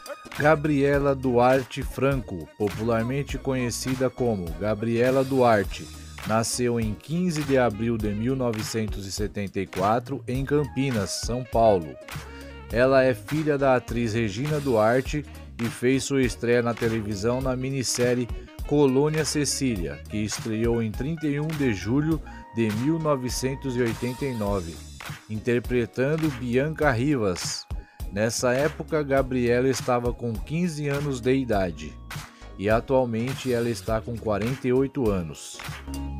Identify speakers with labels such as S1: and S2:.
S1: Gabriela Duarte Franco, popularmente conhecida como Gabriela Duarte, nasceu em 15 de abril de 1974 em Campinas, São Paulo. Ela é filha da atriz Regina Duarte e fez sua estreia na televisão na minissérie Colônia Cecília, que estreou em 31 de julho de 1989, interpretando Bianca Rivas. Nessa época, Gabriela estava com 15 anos de idade e atualmente ela está com 48 anos.